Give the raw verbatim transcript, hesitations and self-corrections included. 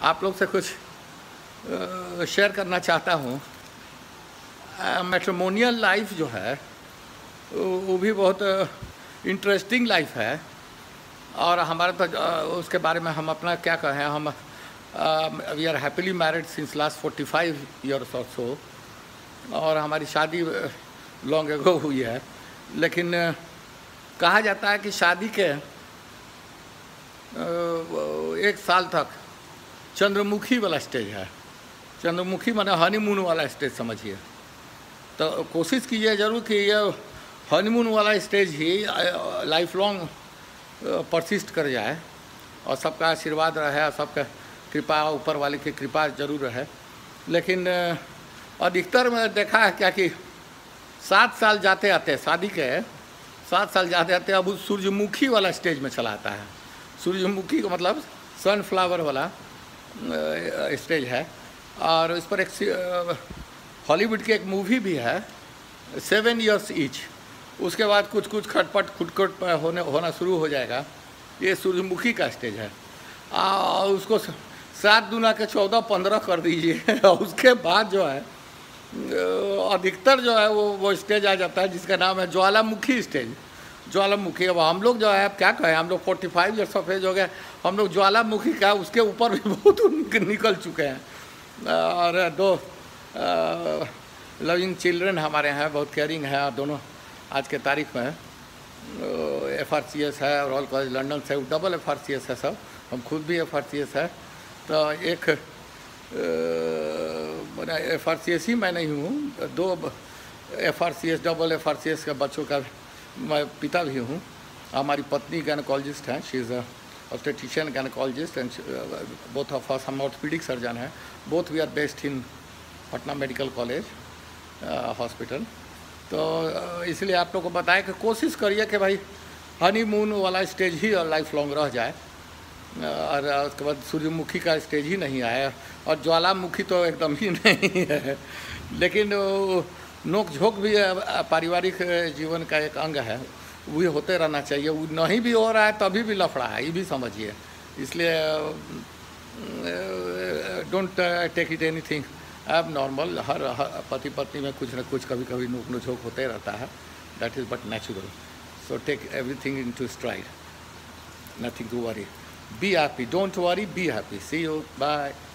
आप लोग से कुछ शेयर करना चाहता हूँ। मैट्रिमोनियल लाइफ जो है वो भी बहुत इंटरेस्टिंग लाइफ है, और हमारा तो उसके बारे में हम अपना क्या कहें, हम we are happily married since last forty five years और सो, और हमारी शादी लॉन्ग एगो हुई है। लेकिन कहा जाता है कि शादी के एक साल तक चंद्रमुखी वाला स्टेज है। चंद्रमुखी माने हनीमून वाला स्टेज समझिए। तो कोशिश कीजिए ज़रूर कि ये हनीमून वाला स्टेज ही लाइफ लॉन्ग परसिस्ट कर जाए, और सबका आशीर्वाद रहे, सबका कृपा, ऊपर वाले की कृपा जरूर रहे। लेकिन अधिकतर में देखा है क्या कि सात साल जाते आते शादी के सात साल जाते आते अब सूरजमुखी वाला स्टेज में चला आता है। सूरजमुखी का मतलब सनफ्लावर वाला स्टेज है। और इस पर एक हॉलीवुड की एक मूवी भी है, सेवन इयर्स ईच। उसके बाद कुछ कुछ खटपट खुटखट होने होना शुरू हो जाएगा। ये सूरजमुखी का स्टेज है। आ, उसको सात दुना के चौदह पंद्रह कर दीजिए उसके बाद जो है अधिकतर जो है वो वो स्टेज आ जाता है जिसका नाम है ज्वालामुखी स्टेज। ज्वालामुखी। अब हम लोग जो है अब क्या कहें, हम लोग forty five years of age हो गए, हम लोग ज्वालामुखी का उसके ऊपर भी बहुत निकल चुके हैं। और दो लविंग चिल्ड्रन हमारे हैं, बहुत केयरिंग है, और दोनों आज के तारीख में एफ आर सी एस है और ऑल कॉलेज लंदन से double F R C S है सब। हम खुद भी एफ आर सी एस है। तो एक मैंने एफ आर सी एस ही मैं नहीं हूँ, दो F R C S double F R C S के बच्चों का मैं पिता भी हूँ। हमारी पत्नी गायनेकोलॉजिस्ट हैं, she is obstetrician gynaecologist, and both of us हम ऑर्थोपेडिक सर्जन हैं। Both we are based in Patna medical college hospital. तो इसलिए आप लोग को बताएं कि कोशिश करिए कि भाई हनीमून वाला स्टेज ही लाइफ लॉन्ग रह जाए, और उसके बाद सूर्यमुखी का स्टेज ही नहीं आया, और ज्वालामुखी तो एकदम ही नहीं है। लेकिन नोक झोंक भी पारिवारिक जीवन का एक अंग है, वो होते रहना चाहिए। वो नहीं भी हो रहा है तभी भी लफड़ा है, ये भी समझिए। इसलिए don't take it anything abnormal. हर पति पत्नी में कुछ न कुछ कभी कभी नोक नोक होते रहता है। That is but natural. So take everything in to stride, nothing to worry, be happy, don't worry, be happy. See you, bye.